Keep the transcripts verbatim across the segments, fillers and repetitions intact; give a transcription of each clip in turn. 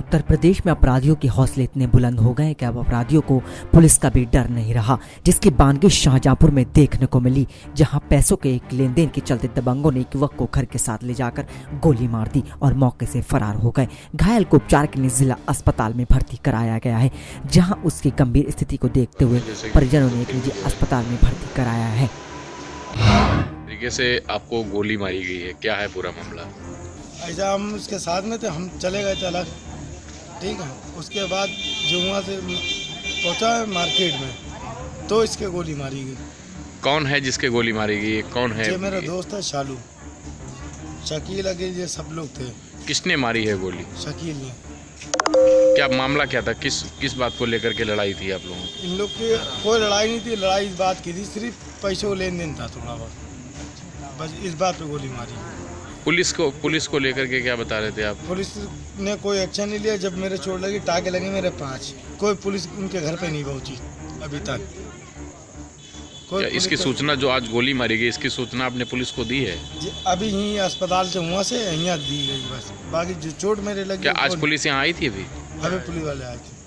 उत्तर प्रदेश में अपराधियों के हौसले इतने बुलंद हो गए कि अब अपराधियों को पुलिस का भी डर नहीं रहा, जिसकी बानगी शाहजहांपुर में देखने को मिली, जहां पैसों के एक लेन देन के चलते दबंगों ने एक युवक को घर के साथ ले जाकर गोली मार दी और मौके से फरार हो गए। घायल को उपचार के लिए जिला अस्पताल में भर्ती कराया गया है, जहाँ उसकी गंभीर स्थिति को देखते हुए परिजनों ने एक निजी अस्पताल में भर्ती कराया है। तरीके से आपको गोली मारी गई है, क्या है पूरा मामला? ऐसा हम उसके साथ में थे, हम चले गए थे अलग, ठीक है। उसके बाद जो वहाँ से पहुँचा मार्केट में तो इसके गोली मारी गई। कौन है जिसके गोली मारी गई? कौन है? ये मेरा दोस्त है शालू, शकील अगे, ये सब लोग थे। किसने मारी है गोली? शकील ने। क्या मामला क्या था? किस किस बात को लेकर के लड़ाई थी आप लोगों? इन लोग की कोई लड़ाई नहीं थी, लड़ाई इस बात की थी, सिर्फ पैसों लेन देन था थोड़ा बहुत, बस इस बात पे गोली मारी। पुलिस को पुलिस को लेकर के क्या बता रहे थे आप? पुलिस ने कोई एक्शन नहीं लिया। जब मेरे चोट लगी, टाके लगे मेरे पाँच, कोई पुलिस उनके घर पे नहीं पहुंची अभी तक। क्या इसकी सूचना, जो आज गोली मारी गई, इसकी सूचना आपने पुलिस को दी है? अभी यहीं अस्पताल से वहाँ से यहाँ दी गई बस, बाकी जो चोट मेरे लगी। क्या आज पुलिस यहाँ आई थी? अभी अभी पुलिस वाले आए थे।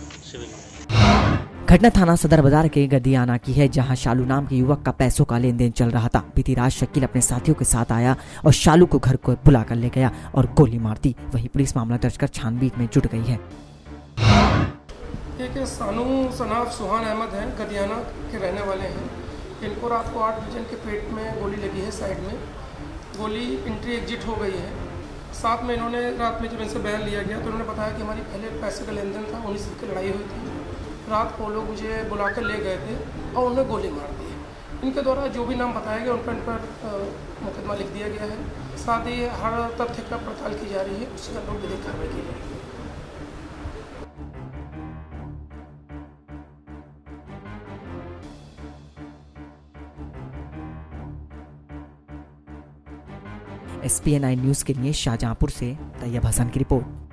घटना थाना सदर बाजार के गदियाना की है, जहां शालू नाम के युवक का पैसों का लेन देन चल रहा था। बीती रात शकील अपने साथियों के साथ आया और शालू को घर को बुलाकर ले गया और गोली मार दी। वहीं पुलिस मामला दर्ज कर छानबीन में जुट गई है। एक सानू सनाफ सुहान अहमद हैं, गदियाना के रहने वाले हैं। इनको रात को आठ बजे के पेट में गोली लगी है, साइड में गोली इंट्री एग्जिट हो गई है। साथ में इन्होंने रात में जब इनसे बयान लिया गया तो उन्होंने बताया कि हमारी पहले पैसे का लेन देन था, उन्हीं से लड़ाई हुई थी। रात को लोग मुझे बुला कर ले गए थे और उन्हें गोली मार दी। इनके द्वारा जो भी नाम बताया गया उन पर इन पर मुकदमा लिख दिया गया है। साथ ही हर तथ्य का पड़ताल की जा रही है, उसके अनुरूप विधिक कार्रवाई की जाएगी। S P N I news के लिए शाहजहांपुर से तैयब हसन की रिपोर्ट।